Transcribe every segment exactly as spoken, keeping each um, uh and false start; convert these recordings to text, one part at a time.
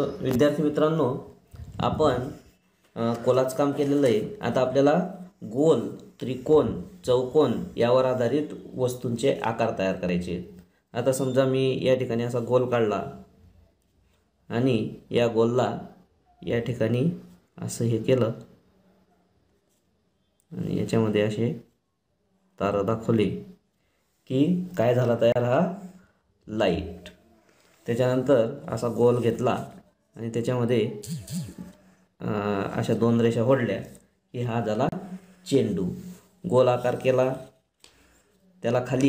तर विद्यार्थी मित्रांनो, आपण कोलाज काम केलेलं आहे। आता आपल्याला गोल, त्रिकोण, चौकोन यावर आधारित वस्तूंचे आकार तयार करायचे आहेत। आता समजा मी या ठिकाणी असा गोल काढला आणि या गोलला या ठिकाणी असं हे केलं आणि याच्यामध्ये असे तारा दाखवले की काय झाला तयार, हा लाईट। त्याच्यानंतर असा गोल घेतला आणि त्याच्यामध्ये अशा दोन रेषा ओढल्या की हा झाला चेंडू। गोल आकार केला, त्याला खाली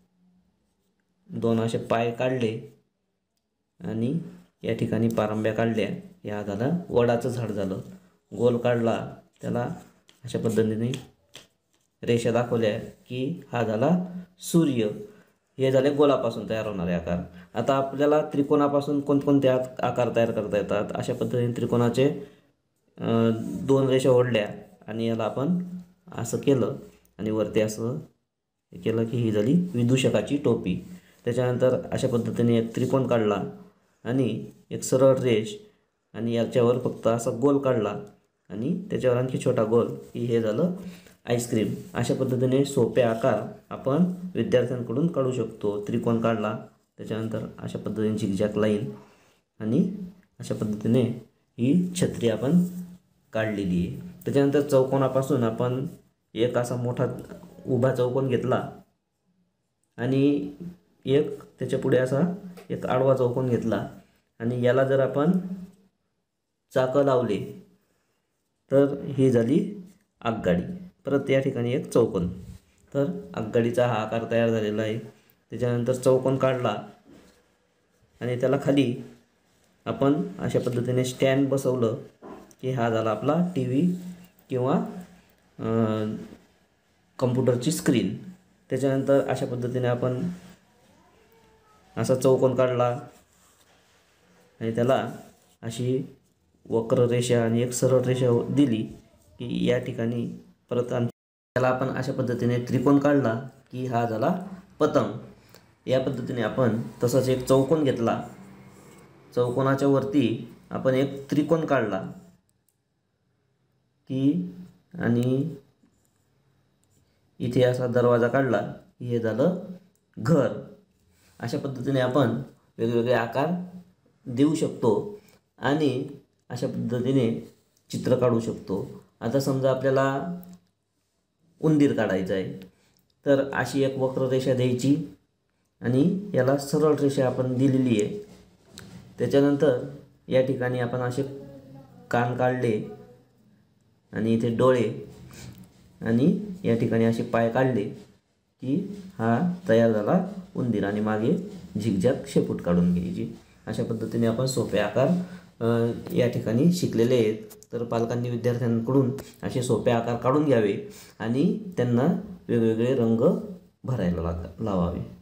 दोन असे पाय काढले आणि या ठिकाणी पारंब्या काढल्या, या झालं वडाचं झाड झालं। गोल काढला, त्याला अशा पद्धतीने रेषा दाखवल्या की हा झाला सूर्य। हे झाले गोलापासून तयार होणारे आकार। आता आपल्याला त्रिकोणापासून कोणकोणते आकार तयार करता येतात। अशा पद्धतीने त्रिकोणाचे दोन रेषा ओढल्या आणि याला आपण असं केलं आणि वरती असं केलं की ही झाली विदूषकाची टोपी। त्याच्यानंतर अशा पद्धतीने एक त्रिकोण काढला आणि एक सरळ रेष आणि याच्यावर फक्त असा गोल काढला आणि त्याच्यावर आणखी छोटा गोल की हे झालं आईस्क्रीम। अशा पद्धतीने सोपे आकार आपण विद्यार्थ्यांकडून काढू शकतो। त्रिकोण काढला, त्याच्यानंतर अशा पद्धतीने झिगझॅग लाईन आणि अशा पद्धतीने ही छत्री आपण काढलेली आहे। त्याच्यानंतर चौकोनापासून आपण एक असा मोठा उभा चौकोन घेतला आणि एक त्याच्या पुढे असा एक आडवा चौकोन घेतला आणि याला जर आपण चाकं लावले तर ही झाली आगगाडी। परत या ठिकाणी एक चौकोन, तर आगगाडीचा हा आकार तयार झालेला आहे। त्याच्यानंतर चौकोन काढला आणि त्याला खाली आपण अशा पद्धतीने स्टँड बसवलं की हा झाला आपला टी व्ही किंवा कम्प्युटरची स्क्रीन। त्याच्यानंतर अशा पद्धतीने आपण असा चौकोन काढला आणि त्याला अशी वक्र रेषा आणि एक सरळ रेषा दिली की या ठिकाणी परत त्याला आपण अशा पद्धतीने त्रिकोण काढला की हा झाला पतंग। या पद्धतीने आपण तसंच एक चौकोन घेतला, चौकोनाच्या वरती आपण एक त्रिकोण काढला की आणि इथे असा दरवाजा काढला की हे झालं घर। अशा पद्धतीने आपण वेगवेगळे आकार देऊ शकतो आणि अशा पद्धतीने चित्र काढू शकतो। आता समजा आपल्याला उंदीर काढायचा आहे तर अशी एक वक्र रेषा द्यायची आणि याला सरळ रेषा आपण दिलेली आहे। त्याच्यानंतर या ठिकाणी आपण असे कान काढले आणि इथे डोळे आणि या ठिकाणी असे पाय काढले की हा तयार झाला उंदीर आणि मागे झिगझॅग शेपूट काढून घ्यायची। अशा पद्धतीने आपण सोपे आकार या ठिकाणी शिकलेले आहेत। तर पालकांनी विद्यार्थ्यांकडून असे सोपे आकार काढून घ्यावे आणि त्यांना वेगवेगळे रंग भरायला लाग लावावे।